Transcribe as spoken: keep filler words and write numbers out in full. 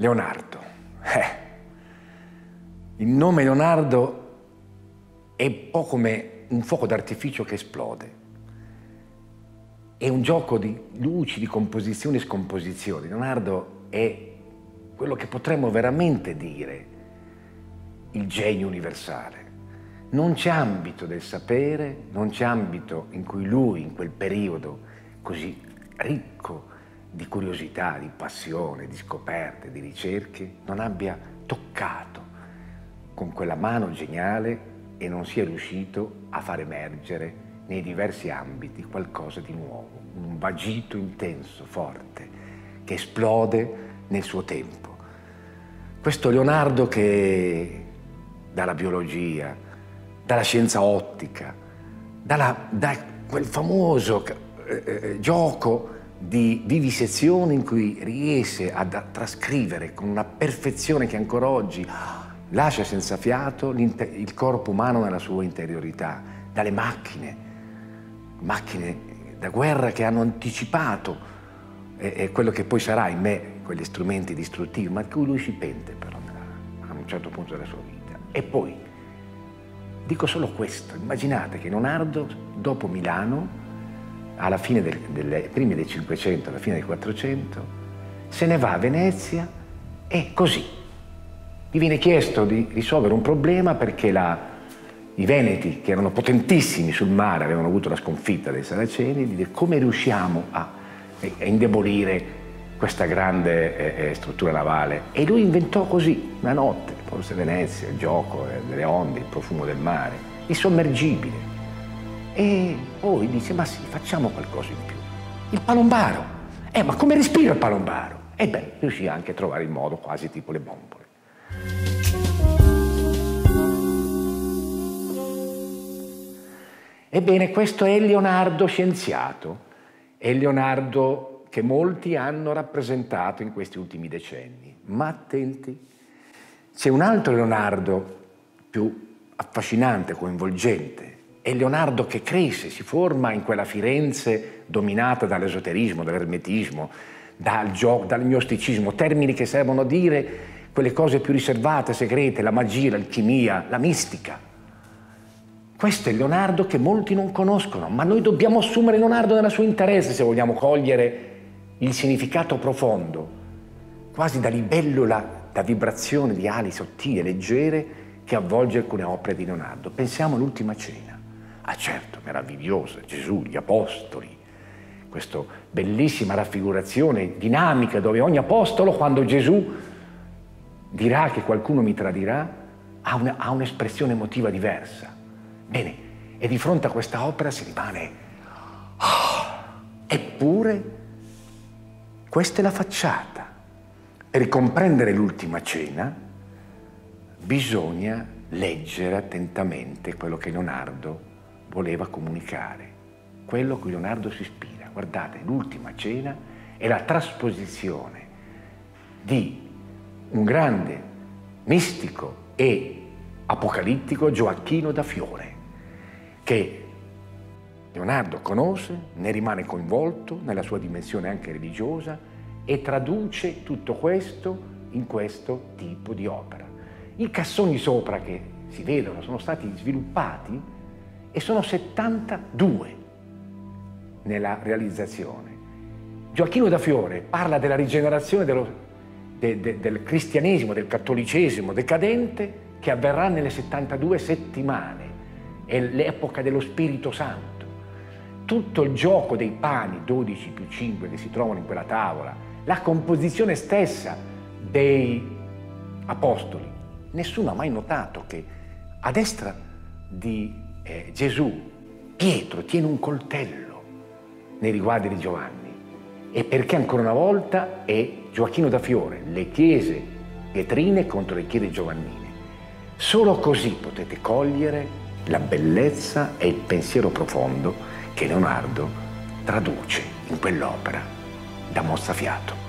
Leonardo. Eh. Il nome Leonardo è un po' come un fuoco d'artificio che esplode. È un gioco di luci, di composizioni e scomposizioni. Leonardo è quello che potremmo veramente dire il genio universale. Non c'è ambito del sapere, non c'è ambito in cui lui, in quel periodo così ricco di curiosità, di passione, di scoperte, di ricerche, non abbia toccato con quella mano geniale e non sia riuscito a far emergere nei diversi ambiti qualcosa di nuovo, un vagito intenso, forte, che esplode nel suo tempo. Questo Leonardo che dalla biologia, dalla scienza ottica, dalla, da quel famoso eh, gioco di vivisezione in cui riesce a trascrivere con una perfezione che ancora oggi lascia senza fiato il corpo umano nella sua interiorità, dalle macchine, macchine da guerra che hanno anticipato eh, eh, quello che poi sarà in me, quegli strumenti distruttivi, ma di cui lui si pente però a un certo punto della sua vita. E poi, dico solo questo, immaginate che Leonardo, dopo Milano, alla fine del, delle prime del Cinquecento, alla fine del Quattrocento, se ne va a Venezia e così gli viene chiesto di risolvere un problema perché la, i Veneti, che erano potentissimi sul mare, avevano avuto la sconfitta dei Saraceni, di dire come riusciamo a, a indebolire questa grande eh, struttura navale. E lui inventò così, una notte, forse Venezia, il gioco eh, delle onde, il profumo del mare, il sommergibile. E poi dice, ma sì, facciamo qualcosa in più. Il palombaro. Eh, ma come respira il palombaro? E beh, riuscì anche a trovare il modo, quasi tipo le bombole. Ebbene, questo è Leonardo scienziato, è Leonardo che molti hanno rappresentato in questi ultimi decenni. Ma attenti, c'è un altro Leonardo più affascinante, coinvolgente. È Leonardo che cresce, si forma in quella Firenze dominata dall'esoterismo, dall'ermetismo, dal gioco, dal gnosticismo, termini che servono a dire quelle cose più riservate, segrete, la magia, l'alchimia, la mistica. Questo è Leonardo che molti non conoscono, ma noi dobbiamo assumere Leonardo nella sua interesse se vogliamo cogliere il significato profondo, quasi da libellula, da vibrazione di ali sottili e leggere che avvolge alcune opere di Leonardo. Pensiamo all'Ultima Cena. Ah certo, meravigliosa, Gesù, gli Apostoli, questa bellissima raffigurazione dinamica dove ogni apostolo, quando Gesù dirà che qualcuno mi tradirà, ha un'espressione emotiva diversa. Bene, e di fronte a questa opera si rimane... Oh, eppure, questa è la facciata. Per comprendere l'Ultima Cena bisogna leggere attentamente quello che Leonardo voleva comunicare, quello a cui Leonardo si ispira. Guardate, l'Ultima Cena è la trasposizione di un grande mistico e apocalittico, Gioacchino da Fiore, che Leonardo conosce, ne rimane coinvolto nella sua dimensione anche religiosa e traduce tutto questo in questo tipo di opera. I cassoni sopra che si vedono sono stati sviluppati e sono settantadue nella realizzazione. Gioacchino da Fiore parla della rigenerazione dello, de, de, del cristianesimo, del cattolicesimo decadente che avverrà nelle settantadue settimane, è l'epoca dello Spirito Santo. Tutto il gioco dei pani, dodici più cinque che si trovano in quella tavola, la composizione stessa dei apostoli. Nessuno ha mai notato che a destra di eh, Gesù, Pietro tiene un coltello nei riguardi di Giovanni. E perché ancora una volta è Gioacchino da Fiore, le chiese pietrine contro le chiese giovannine. Solo così potete cogliere la bellezza e il pensiero profondo che Leonardo traduce in quell'opera da mozzafiato.